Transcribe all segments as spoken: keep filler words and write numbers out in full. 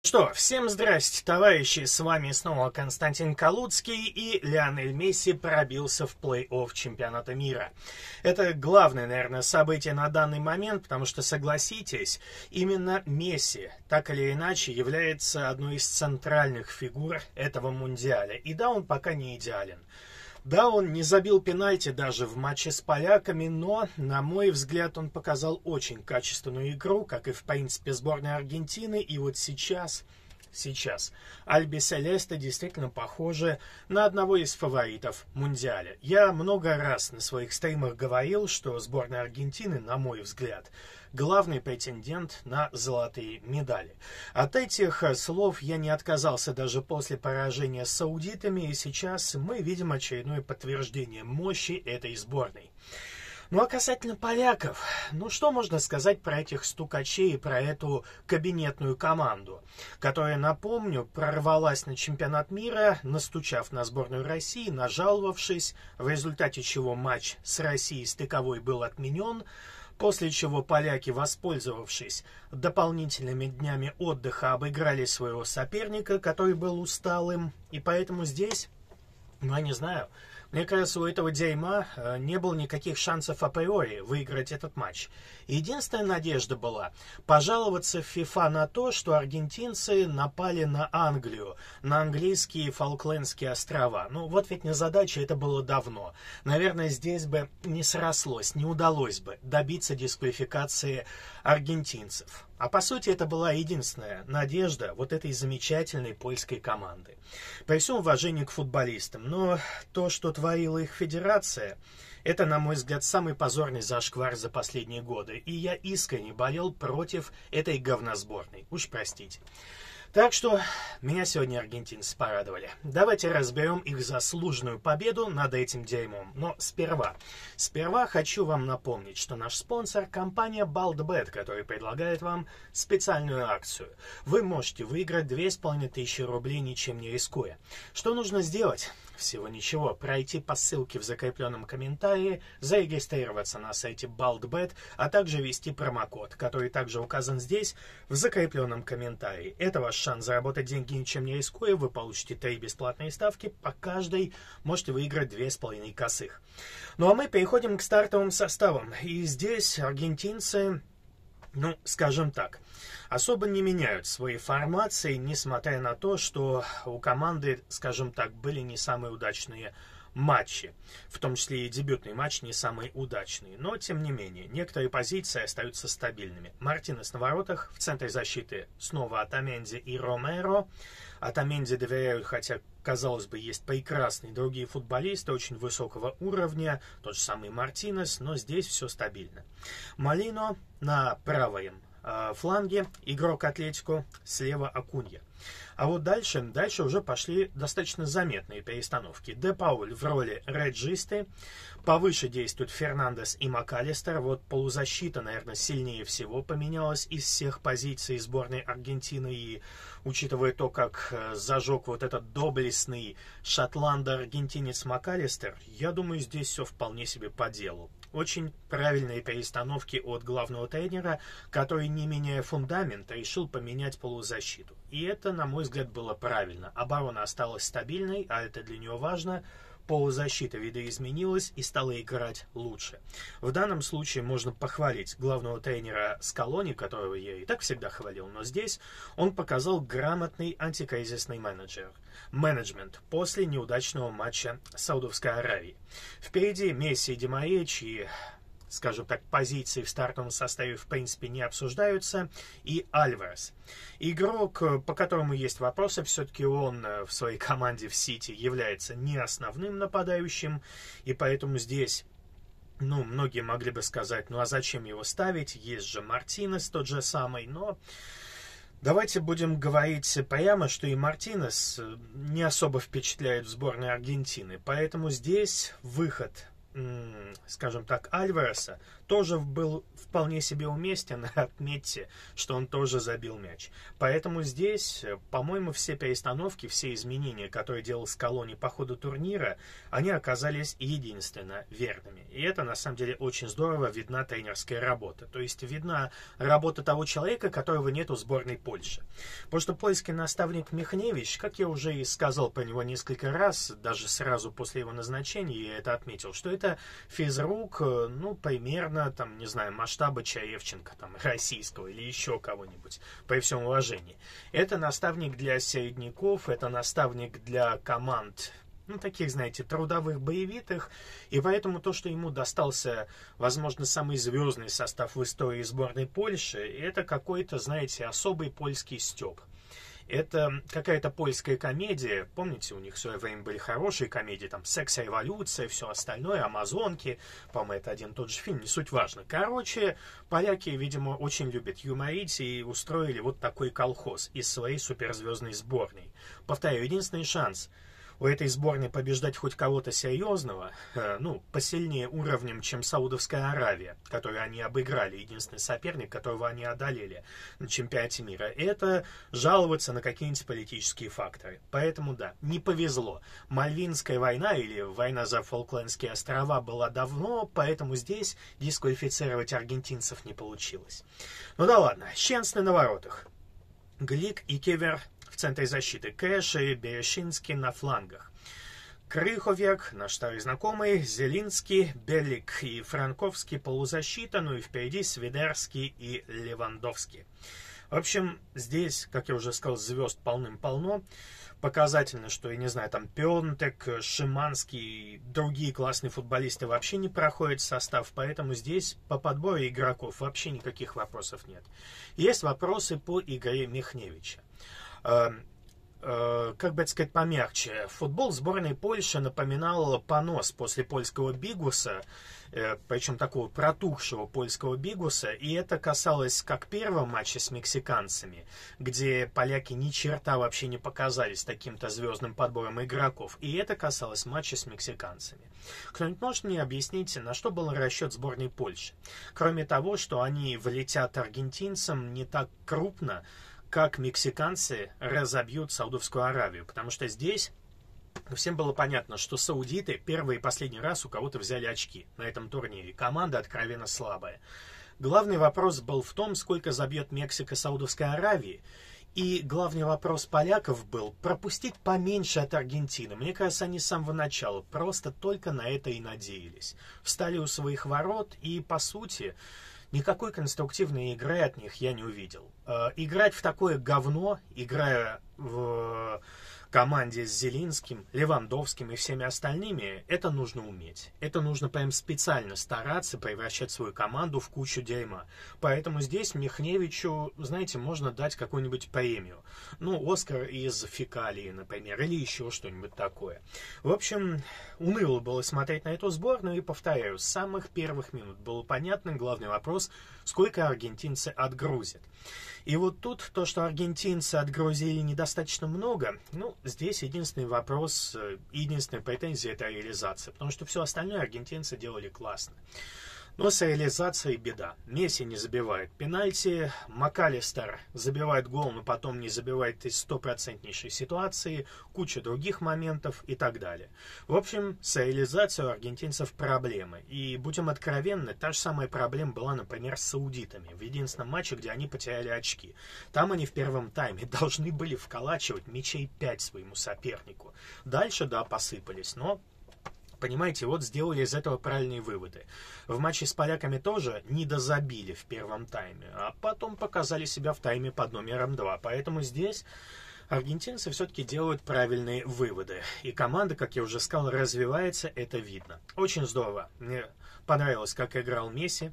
Что, всем здрасте, товарищи, с вами снова Константин Калуцкий, и Лионель Месси пробился в плей-офф чемпионата мира. Это главное, наверное, событие на данный момент, потому что, согласитесь, именно Месси, так или иначе, является одной из центральных фигур этого мундиаля. И да, он пока не идеален. Да, он не забил пенальти даже в матче с поляками, но, на мой взгляд, он показал очень качественную игру, как и, в принципе, сборная Аргентины. И вот сейчас, сейчас, Альби-Селесте действительно похожи на одного из фаворитов Мундиаля. Я много раз на своих стримах говорил, что сборная Аргентины, на мой взгляд, главный претендент на золотые медали. От этих слов я не отказался даже после поражения с саудитами, и сейчас мы видим очередное подтверждение мощи этой сборной. Ну а касательно поляков, ну что можно сказать про этих стукачей и про эту кабинетную команду, которая, напомню, прорвалась на чемпионат мира, настучав на сборную России, нажаловавшись, в результате чего матч с Россией стыковой был отменен, после чего поляки, воспользовавшись дополнительными днями отдыха, обыграли своего соперника, который был усталым, и поэтому здесь, ну я не знаю, мне кажется, у этого дерьма не было никаких шансов априори выиграть этот матч. Единственная надежда была пожаловаться в ФИФА на то, что аргентинцы напали на Англию, на английские Фолклендские острова. Ну вот ведь незадача, это было давно. Наверное, здесь бы не срослось, не удалось бы добиться дисквалификации аргентинцев. А по сути это была единственная надежда вот этой замечательной польской команды. При всем уважении к футболистам, но то, что творила их федерация, это, на мой взгляд, самый позорный зашквар за последние годы. И я искренне болел против этой говносборной. Уж простите. Так что меня сегодня аргентинцы порадовали. Давайте разберем их заслуженную победу над этим дерьмом. Но сперва, сперва хочу вам напомнить, что наш спонсор — компания Baldbet, которая предлагает вам специальную акцию. Вы можете выиграть две с половиной тысячи рублей, ничем не рискуя. Что нужно сделать? Всего ничего. Пройти по ссылке в закрепленном комментарии, зарегистрироваться на сайте Baldbet, а также ввести промокод, который также указан здесь, в закрепленном комментарии. Это ваш шанс заработать деньги, ничем не рискуя. Вы получите три бесплатные ставки. По каждой можете выиграть две с половиной косых. Ну а мы переходим к стартовым составам. И здесь аргентинцы, ну, скажем так, особо не меняют свои формации, несмотря на то, что у команды, скажем так, были не самые удачные матчи. В том числе и дебютный матч не самый удачный. Но, тем не менее, некоторые позиции остаются стабильными. Мартинес на воротах, в центре защиты снова Отаменди и Ромеро. Отаменди доверяют, хотя, казалось бы, есть прекрасные другие футболисты очень высокого уровня, тот же самый Мартинес, но здесь все стабильно. Молино на правом фланге, игрок Атлетико, слева Акунья. А вот дальше, дальше уже пошли достаточно заметные перестановки. Де Пауль в роли реджисты, повыше действуют Фернандес и МакАлистер. Вот полузащита, наверное, сильнее всего поменялась из всех позиций сборной Аргентины. И учитывая то, как зажег вот этот доблестный шотландо-аргентинец МакАлистер, я думаю, здесь все вполне себе по делу. Очень правильные перестановки от главного тренера, который, не меняя фундамент, решил поменять полузащиту. И это, на мой взгляд, было правильно. Оборона осталась стабильной, а это для нее важно. Полузащита видоизменилась и стала играть лучше. В данном случае можно похвалить главного тренера Скалони, которого я и так всегда хвалил, но здесь он показал грамотный антикризисный менеджер. менеджмент после неудачного матча с Саудовской Аравией. Впереди Месси и Ди Мария, чьи, скажем так, позиции в стартовом составе в принципе не обсуждаются, и Альварес. Игрок, по которому есть вопросы, все-таки он в своей команде в Сити является не основным нападающим, и поэтому здесь, ну, многие могли бы сказать, ну а зачем его ставить, есть же Мартинес тот же самый, но давайте будем говорить прямо, что и Мартинес не особо впечатляет в сборной Аргентины, поэтому здесь выход, скажем так, Альвареса тоже был вполне себе уместен. Отметьте, что он тоже забил мяч. Поэтому здесь, по-моему, все перестановки, все изменения, которые делал Скалони по ходу турнира, они оказались единственно верными. И это, на самом деле, очень здорово видна тренерская работа. То есть видна работа того человека, которого нет у сборной Польши. Потому что польский наставник Михневич, как я уже и сказал про него несколько раз, даже сразу после его назначения я это отметил, что это физрук, ну, примерно, там, не знаю, масштаба Чаевченко, там, российского или еще кого-нибудь, при всем уважении. Это наставник для середняков, это наставник для команд, ну, таких, знаете, трудовых, боевитых, и поэтому то, что ему достался, возможно, самый звездный состав в истории сборной Польши, это какой-то, знаете, особый польский стёб. Это какая-то польская комедия, помните, у них в свое время были хорошие комедии, там, «Секс и революция», все остальное, «Амазонки», по-моему, это один и тот же фильм, не суть важно. Короче, поляки, видимо, очень любят юморить и устроили вот такой колхоз из своей суперзвездной сборной. Повторяю, единственный шанс у этой сборной побеждать хоть кого-то серьезного, э, ну, посильнее уровнем, чем Саудовская Аравия, которую они обыграли, единственный соперник, которого они одолели на чемпионате мира, это жаловаться на какие-нибудь политические факторы. Поэтому, да, не повезло. Мальвинская война или война за Фолклендские острова была давно, поэтому здесь дисквалифицировать аргентинцев не получилось. Ну да ладно, Щенсны на воротах. Глик и Кевер в центре защиты, Кэш и Берещинский на флангах. Крыховек, наш старый знакомый, Зелинский, Белик и Франковский полузащита, ну и впереди Свидерский и Левандовский. В общем, здесь, как я уже сказал, звезд полным-полно. Показательно, что, я не знаю, там Пионтек, Шиманский и другие классные футболисты вообще не проходят в состав, поэтому здесь по подбору игроков вообще никаких вопросов нет. Есть вопросы по игре Михневича. Как бы это сказать помягче, футбол сборной Польши напоминал понос после польского бигуса, причем такого протухшего польского бигуса, и это касалось как первого матча с мексиканцами, где поляки ни черта вообще не показались таким-то звездным подбором игроков, и это касалось матча с мексиканцами. Кто-нибудь может мне объяснить, на что был расчет сборной Польши? Кроме того, что они влетят аргентинцам не так крупно, как мексиканцы разобьют Саудовскую Аравию. Потому что здесь всем было понятно, что саудиты первый и последний раз у кого-то взяли очки на этом турнире. Команда откровенно слабая. Главный вопрос был в том, сколько забьет Мексика Саудовской Аравии. И главный вопрос поляков был пропустить поменьше от Аргентины. Мне кажется, они с самого начала просто только на это и надеялись. Встали у своих ворот и, по сути, никакой конструктивной игры от них я не увидел. Э, играть в такое говно, играя в команде с Зелинским, Левандовским и всеми остальными, это нужно уметь. Это нужно прям специально стараться превращать свою команду в кучу дерьма. Поэтому здесь Михневичу, знаете, можно дать какую-нибудь премию. Ну, Оскар из фекалии, например, или еще что-нибудь такое. В общем, уныло было смотреть на эту сборную, и, повторяю, с самых первых минут было понятно главный вопрос, сколько аргентинцы отгрузят. И вот тут то, что аргентинцы отгрузили недостаточно много, ну, здесь единственный вопрос, единственная претензия — это реализация, потому что все остальное аргентинцы делали классно. Но с реализацией беда. Месси не забивает пенальти, МакАлистер забивает гол, но потом не забивает из стопроцентнейшей ситуации, куча других моментов и так далее. В общем, с реализацией у аргентинцев проблемы. И, будем откровенны, та же самая проблема была, например, с саудитами в единственном матче, где они потеряли очки. Там они в первом тайме должны были вколачивать мячей пять своему сопернику. Дальше, да, посыпались, но... Понимаете, вот сделали из этого правильные выводы. В матче с поляками тоже не дозабили в первом тайме, а потом показали себя в тайме под номером два. Поэтому здесь аргентинцы все-таки делают правильные выводы. И команда, как я уже сказал, развивается, это видно. Очень здорово. Мне понравилось, как играл Месси.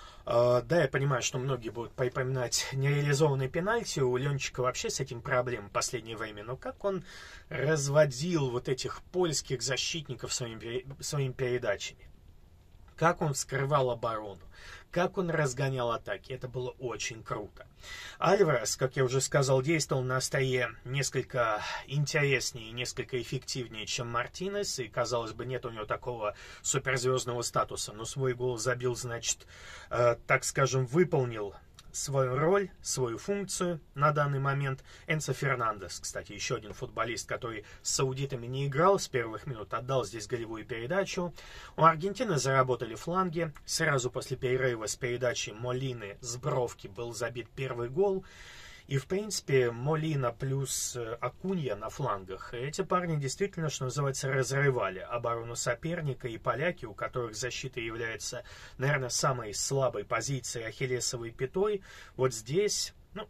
Да, я понимаю, что многие будут припоминать нереализованные пенальти. У Ленчика вообще с этим проблем в последнее время. Но как он разводил вот этих польских защитников своими, своими передачами. как он вскрывал оборону, как он разгонял атаки. Это было очень круто. Альварес, как я уже сказал, действовал на острие несколько интереснее и несколько эффективнее, чем Мартинес. И, казалось бы, нет у него такого суперзвездного статуса. Но свой гол забил, значит, э, так скажем, выполнил свою роль, свою функцию на данный момент. Энцо Фернандес, кстати, еще один футболист, который с саудитами не играл с первых минут, отдал здесь голевую передачу. У Аргентины заработали фланги. Сразу после перерыва с передачи Молины с бровки был забит первый гол. И, в принципе, Молина плюс Акунья на флангах. Эти парни действительно, что называется, разрывали оборону соперника. И поляки, у которых защита является, наверное, самой слабой позицией, ахиллесовой пятой, вот здесь, ну,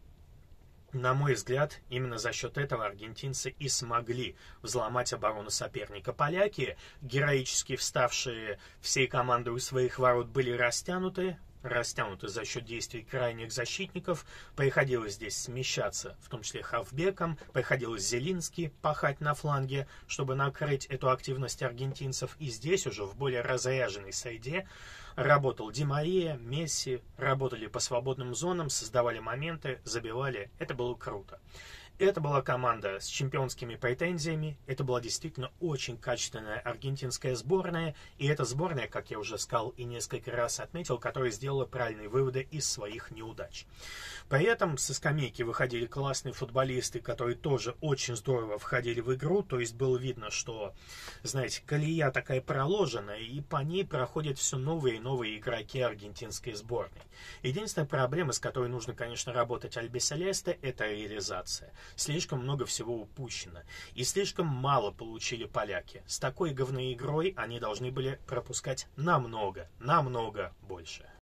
на мой взгляд, именно за счет этого аргентинцы и смогли взломать оборону соперника. Поляки, героически вставшие всей командой у своих ворот, были растянуты. растянуты за счет действий крайних защитников. Приходилось здесь смещаться, в том числе хавбеком. Приходилось Зелински пахать на фланге, чтобы накрыть эту активность аргентинцев. И здесь уже в более разряженной среде работал Ди Мария, Месси, работали по свободным зонам, создавали моменты, забивали. Это было круто. Это была команда с чемпионскими претензиями. Это была действительно очень качественная аргентинская сборная. И эта сборная, как я уже сказал и несколько раз отметил, которая сделала правильные выводы из своих неудач. При этом со скамейки выходили классные футболисты, которые тоже очень здорово входили в игру. То есть было видно, что, знаете, колея такая проложенная, и по ней проходят все новые и новые игроки аргентинской сборной. Единственная проблема, с которой нужно, конечно, работать Альбиселесте, это реализация. Слишком много всего упущено. И слишком мало получили поляки. С такой говной игрой они должны были пропускать намного, намного больше.